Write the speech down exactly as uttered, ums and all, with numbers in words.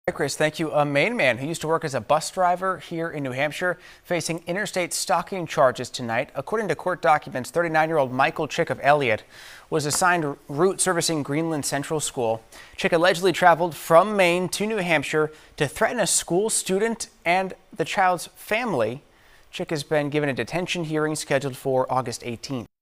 Hi, Chris, thank you. A Maine man who used to work as a bus driver here in New Hampshire facing interstate stalking charges tonight. According to court documents, thirty-nine-year-old Michael Chick of Elliott was assigned route servicing Greenland Central School. Chick allegedly traveled from Maine to New Hampshire to threaten a school student and the child's family. Chick has been given a detention hearing scheduled for August eighteenth.